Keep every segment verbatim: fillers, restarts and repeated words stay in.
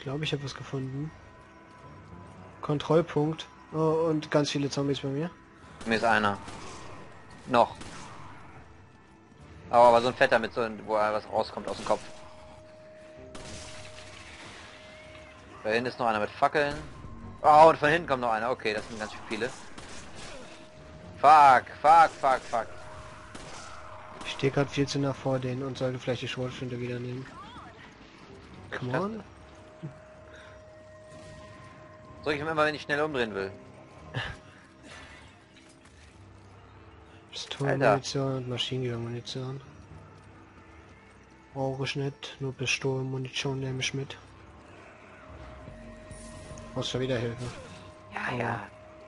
glaube, ich habe was gefunden. Kontrollpunkt. Oh, und ganz viele Zombies bei mir. Mir ist einer. Noch. Aber, aber so ein Fetter mit so ein, wo was rauskommt aus dem Kopf. Da hinten ist noch einer mit Fackeln. Oh, und von hinten kommt noch einer. Okay, das sind ganz viele. Fuck, fuck, fuck, fuck. Ich stehe gerade viel zu nah vor denen und sollte vielleicht die Schrotflinte wieder nehmen. Come on. Drück ich immer, wenn ich schnell umdrehen will. Pistolenmunition und Maschinengewehrmunition. Brauche ich nicht, nur Pistolenmunition nehme ich mit. Muss schon wieder helfen. Ja, oh. ja.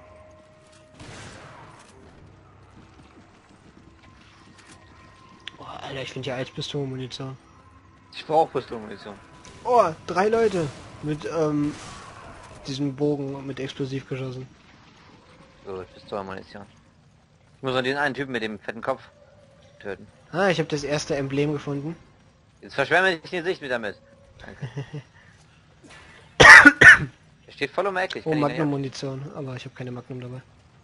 Oh, Alter, ich finde ja als Pistolenmunition. Ich brauche Pistolenmunition. Oh, drei Leute mit ähm, diesem Bogen mit Explosiv geschossen. So, Pistolenmunition. Ich muss noch den einen Typen mit dem fetten Kopf töten. Ah, ich habe das erste Emblem gefunden. Jetzt verschwärme ich die Sicht wieder mit. Danke. Er steht voll um die Ecke. Ich Oh, kann ihn nicht Magnum-Munition, aber ich habe keine Magnum dabei.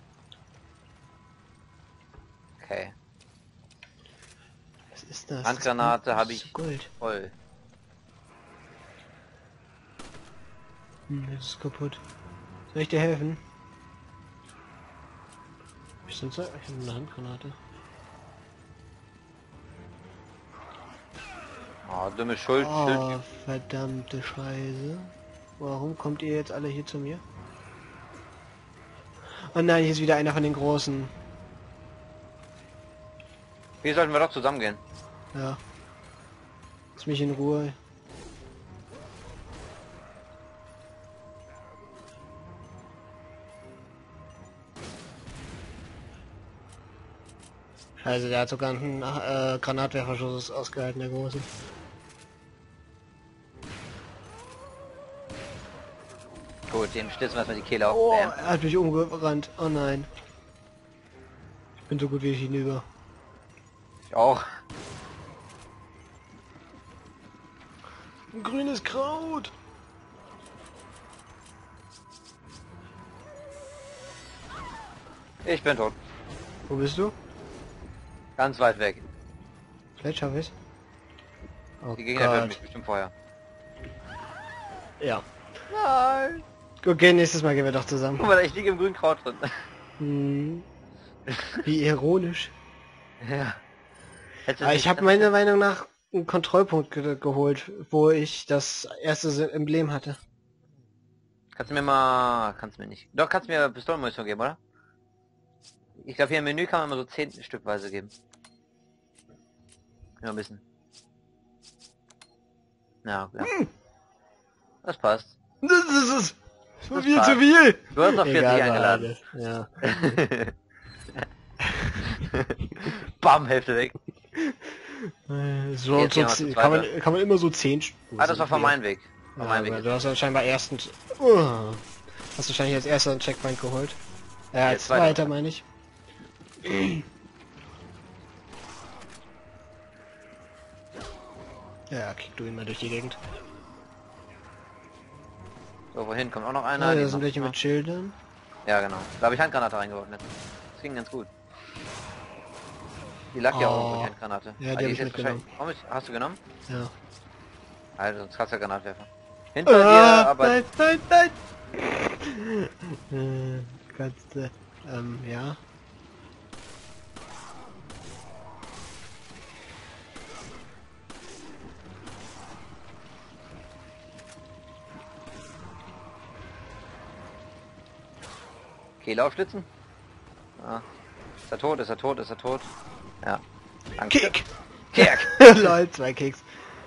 Okay. Was ist das? Handgranate habe Das ich ist Gold. voll. Hm, das ist kaputt. Soll ich dir helfen? Ich, sonst, ich habe eine Handgranate. Oh, dumme Schuld. Oh, Schild. verdammte Scheiße. Warum kommt ihr jetzt alle hier zu mir? Oh nein, hier ist wieder einer von den Großen. Hier sollten wir doch zusammen gehen. Ja. Lass mich in Ruhe. Also der hat sogar einen äh, Granatwerferschuss ausgehalten, der Große. Gut, dem stützen wir erstmal die Kehle auf. Oh, Bam. er hat mich umgerannt. Oh nein. Ich bin so gut wie ich hinüber. Ich auch. Ein grünes Kraut. Ich bin tot. Wo bist du? Ganz weit weg. Vielleicht schaffe ich's. Oh Die Gegner würden Gott. mich bestimmt vorher. Ja. Nein. Okay, nächstes Mal gehen wir doch zusammen. Guck mal, ich liege im grünen Kraut drin. Hm. Wie ironisch. Ja. Hättest du Aber nicht- ich habe meiner Meinung nach einen Kontrollpunkt ge geholt, wo ich das erste Emblem hatte. Kannst du mir mal... Kannst du mir nicht... Doch, kannst du mir Pistolenmunition geben, oder? Ich glaube, hier im Menü kann man immer so zehn Stückweise geben. Ja, ein bisschen. Ja, ja. Hm. Das passt. Das ist es. Zu Das viel, passt. zu viel. Du hast noch vierzig Egal, eingeladen. Ja. Bam, Hälfte weg. Äh, So, Jetzt so gehen wir mal zehn- zu kann, zweiter. man, kann man immer so zehn... St- Ah, das war von Ja. meinem Weg. Von Ja, meinem Weg aber jetzt. du hast ja scheinbar ersten... Oh. Hast du wahrscheinlich als erster einen Checkpoint geholt. Ja, als Jetzt zweiter. zweiter meine ich. Ja, kick du ihn mal durch die Gegend. So, wohin kommt auch noch einer? Ah, Die da sind noch- welche mit Schildern. Ja, genau. Da habe ich Handgranate reingeworfen. jetzt. Das ging ganz gut. Die lag ja auch irgendwo, Oh. die Handgranate. Ja, die Ah, hab ich ist jetzt mitgenommen. wahrscheinlich- Warum ist- Hast du genommen? Ja. Also, sonst kannst du ja Granatwerfer. Hinter dir, Ah, aber... nein, nein, nein! äh, kannst du... Ähm, ja. Kehle aufschlitzen? Ah. Ist er tot? Ist er tot? Ist er tot? Ja. Danke. Kick! Kick! Lol, zwei Kicks.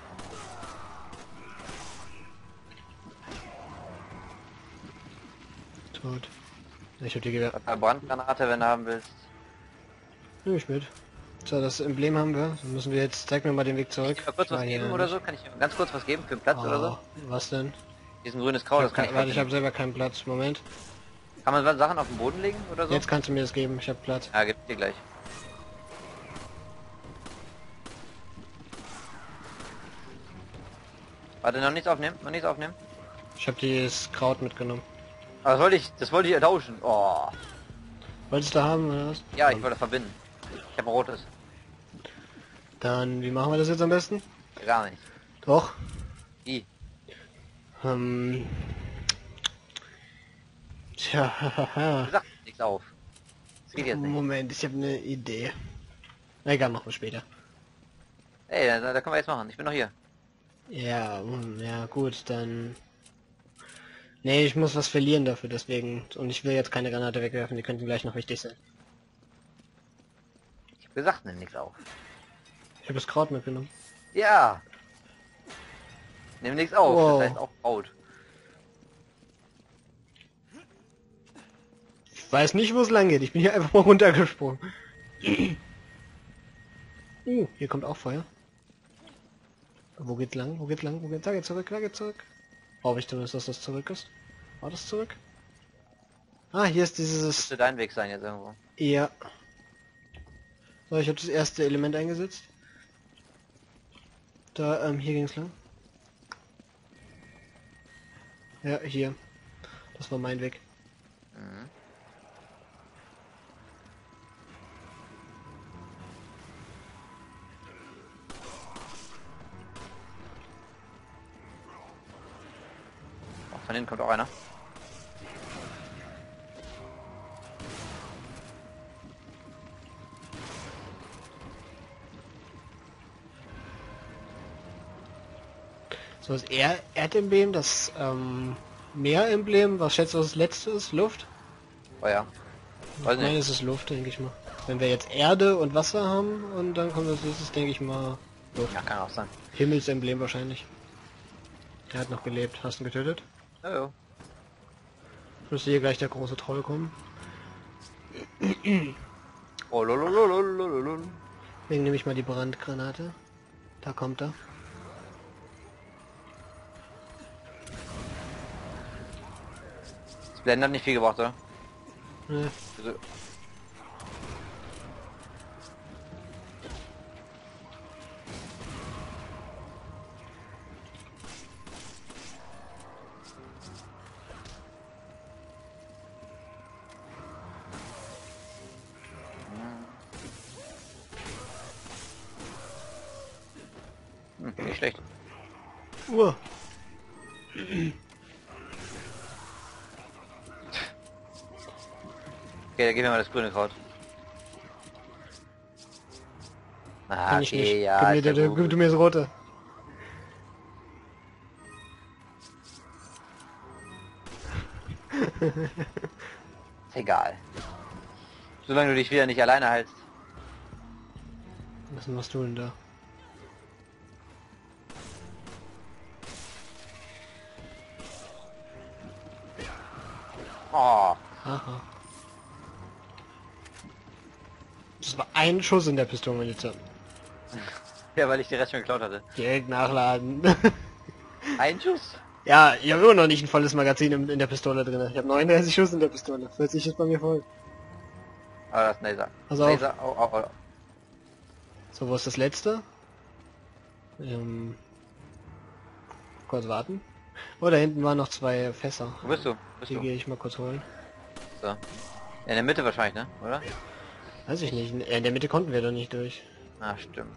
Tot. Ich hab die Gewehr. Eine Brandgranate, wenn du haben willst. Nehme ich mit. So, das Emblem haben wir. Dann müssen wir jetzt... Zeig mir mal den Weg zurück. Kann ich mal kurz Ich war was hier geben oder nicht. so? Kann ich mir ganz kurz was geben für einen Platz oder so? Oh, was denn? Diesen grünes Kraut, Ich das hab kann kein, ich warte, ich ich habe selber keinen Platz. Moment. Kann man Sachen auf den Boden legen oder so? Jetzt kannst du mir das geben. Ich habe Platz. Ja, gib dir gleich. Warte, noch nichts aufnehmen, noch nichts aufnehmen. Ich habe dieses Kraut mitgenommen. Aber das wollte ich, das wollte ich tauschen. Oh. Wolltest du haben oder was? Ja, ich wollte verbinden. Ich habe ein rotes. Dann, wie machen wir das jetzt am besten? Gar nicht. Doch. I. Ähm. Tja, hahaha. Du sagst nichts auf. Das geht jetzt nicht. Moment, ich habe eine Idee. Na egal, machen wir später. Ey, da, da können wir jetzt machen. Ich bin noch hier. Ja, hm, ja gut, dann... Nee, ich muss was verlieren dafür, deswegen. Und ich will jetzt keine Granate wegwerfen, die könnten gleich noch wichtig sein. Ich hab gesagt, nimm nichts auf. Ich habe das Kraut mitgenommen. Ja. Nimm nichts auf. Wow. Das heißt auch Kraut. Ich weiß nicht, wo es lang geht. Ich bin hier einfach mal runtergesprungen. uh, hier kommt auch Feuer. Wo geht's lang? Wo geht's lang? Wo geht's? Da geht zurück, da geht zurück. Hoffe ich zumindest, dass das zurück ist. War das zurück? Ah, hier ist dieses... Müsste dein Weg sein jetzt irgendwo. Ja. So, ich habe das erste Element eingesetzt. Da, ähm, hier ging's lang. Ja, hier. Das war mein Weg. Mhm. Oh, von hinten kommt auch einer. So, das er Erdemblem, das ähm, Meeremblem, was schätzt du, was das letzte ist? Luft? Oh ja. Weiß Ich meine, nicht. es ist Luft, denke ich mal. Wenn wir jetzt Erde und Wasser haben und dann kommt das nächste, denke ich mal, Luft. Ja, kann auch sein. Himmelsemblem wahrscheinlich. Er hat noch gelebt. Hast du ihn getötet? Oh, oh. Müsste hier gleich der große Troll kommen. Oh, lolololololol. Deswegen nehme ich mal die Brandgranate. Da kommt er. Das Blenden hat nicht viel gebraucht, oder? Ne. Also, hm, nicht schlecht. Uah. Okay, dann gib mir mal das grüne Kraut. Ah, Kann ich okay, nicht. ja, gib, mir, ist ja der, gut. gib du mir das rote. Ist egal. Solange du dich wieder nicht alleine hältst. Was machst du denn da? Oh, Aha. Das war ein Schuss in der Pistolenmunition. ja, weil ich die Rest schon geklaut hatte. Direkt nachladen. Ein Schuss? Ja, ich habe immer noch nicht ein volles Magazin in, in der Pistole drin. Ich habe neununddreißig Schuss in der Pistole. vierzig ist bei mir voll. Ah, das ist ein Laser. Also auf. Laser, au, au, au. So, wo ist das letzte? Ähm, kurz warten. Oh, da hinten waren noch zwei Fässer. Wo bist du? Bist Die du? gehe ich mal kurz holen. So. Ja, in der Mitte wahrscheinlich, ne? Oder? Weiß ich nicht. In der Mitte konnten wir doch nicht durch. Ah, stimmt.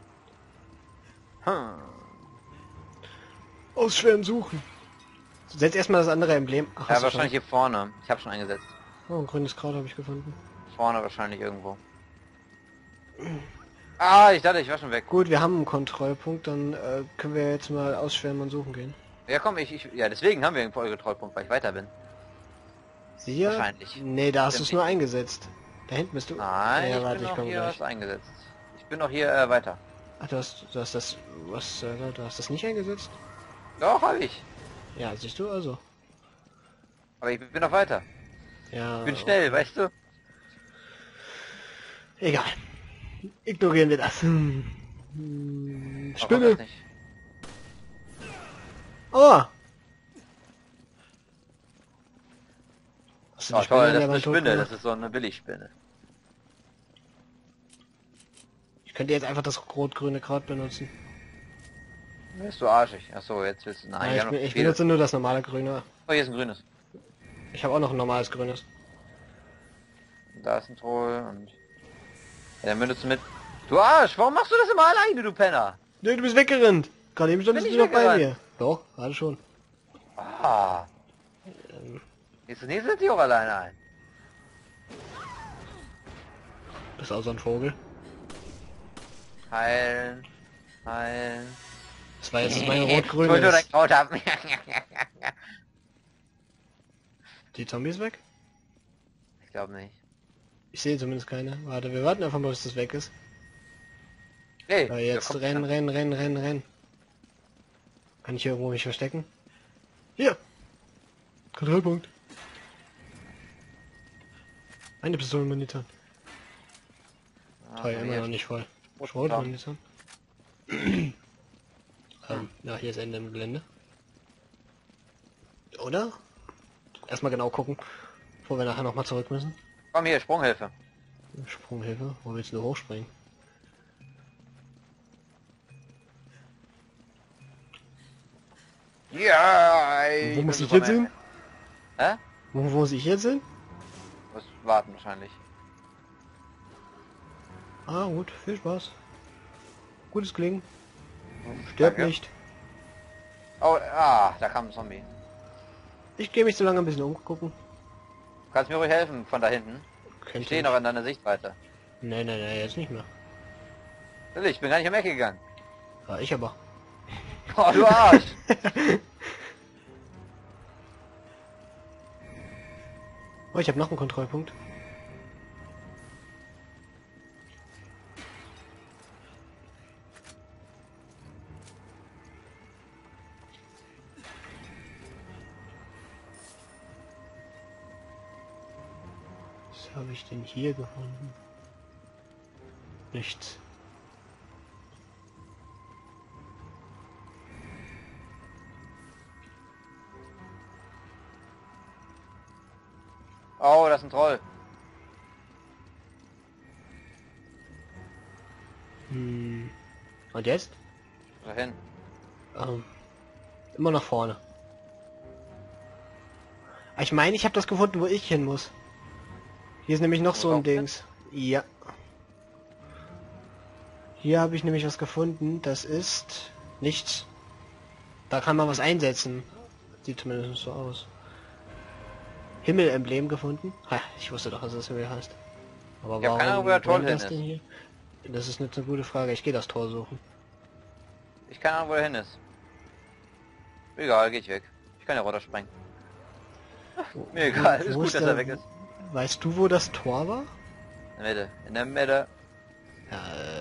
Hm. Ausschweren suchen. Setz erstmal das andere Emblem. Ach, Ja, hast du wahrscheinlich hier vorne. Ich habe schon eingesetzt. schon? Oh, ein grünes Kraut habe ich gefunden. Vorne wahrscheinlich irgendwo. Ah, ich dachte, ich war schon weg. Gut, wir haben einen Kontrollpunkt, dann äh, können wir jetzt mal ausschweren und suchen gehen. Ja, komm, ich, ich ja, deswegen haben wir einen Kontrollpunkt, weil ich weiter bin. Sicher? Wahrscheinlich. Nee, da hast du Stimmt es nur nicht. eingesetzt. Da hinten bist du. Nein, ja, ich warte, bin ich noch komme hier gleich. was eingesetzt. Ich bin noch hier äh, weiter. Ach, du hast, du hast das, was, äh, du hast das nicht eingesetzt? Doch, habe ich. Ja, siehst du also. Aber ich bin noch weiter. Ja. Ich bin schnell, weißt du? Egal. Ignorieren wir das. Hm. Hm, Aber komm, Spinne. das nicht. Oh! Hast du Oh die toll, an das der ist eine Wand tot Spinne, gemacht? das ist so eine Billigspinne. Ich könnte jetzt einfach das rot-grüne Kraut benutzen. Bist du arschig? Achso, jetzt willst du... Nein, Ja, wir ich, haben bin, noch ich viele. benutze nur das normale Grüne. Oh, hier ist ein grünes. Ich habe auch noch ein normales Grünes. Da ist ein Troll und... Ja, dann benutzt du mit... Du Arsch, warum machst du das immer alleine, du Penner? Nee, du bist weggerannt. Gerade eben standest Bin du ich noch bei weggerannt? mir. Doch, gerade schon. Ah. Ähm, Jetzt nächste setzt dich auch alleine ein. bist auch so ein Vogel. Heilen. Heilen. Das war jetzt mein Ich rot-grünes. wollte nur dein Kraut haben. Die Zombies weg? Ich glaube nicht. Ich sehe zumindest keine. Warte, wir warten einfach mal, bis das weg ist. Hey, Ja, jetzt da kommt rennen, einer. rennen, rennen, rennen, rennen. Kann ich hier irgendwo mich verstecken? Hier! Kontrollpunkt. Eine Pistolenmunition. Ah, Teuer, immer hier noch nicht voll. Schrot- Schrotmunition. ähm, ja, hier ist Ende im Gelände. Oder? Erstmal genau gucken, bevor wir nachher nochmal zurück müssen. Komm hier, Sprunghilfe. Sprunghilfe. Wo willst du hochspringen? Ja, Wo ich muss bin ich jetzt Superman. hin? Hä? Wo, wo muss ich jetzt hin? Muss warten wahrscheinlich. Ah, gut. Viel Spaß. Gutes Klingen. Stirb Danke. nicht. Oh, ah, da kam ein Zombie. Ich gehe mich so lange ein bisschen umgucken. Du kannst mir ruhig helfen von da hinten. Ich Könnte stehe noch in deiner Sichtweite. Nee, nee, nee, jetzt nicht mehr. Natürlich, ich bin gar nicht um die Ecke gegangen. Ja, ich aber. Oh, du Arsch! Oh, ich habe noch einen Kontrollpunkt. Was habe ich denn hier gefunden? Nichts. Oh, das ist ein Troll. Hm. Und jetzt? Wohin? Ähm, immer nach vorne. Ah, ich meine, ich habe das gefunden, wo ich hin muss. Hier ist nämlich noch so ein Wo Dings. Ja. Hier habe ich nämlich was gefunden. Das ist nichts. Da kann man was einsetzen. Sieht zumindest so aus. Himmelemblem gefunden. Ha, ich wusste doch, dass das Himmel heißt. Aber Ich hab keine Ahnung, wo der Tor brennt hin das ist. denn hier? Das ist nicht so eine gute Frage. Ich gehe das Tor suchen. Ich keine Ahnung, wo der hin ist. Egal, geht weg. Ich kann ja runterspringen. Mir egal, ist Wo gut, dass der- er weg ist. Weißt du, wo das Tor war? In der Mitte. In der Mitte. Ja,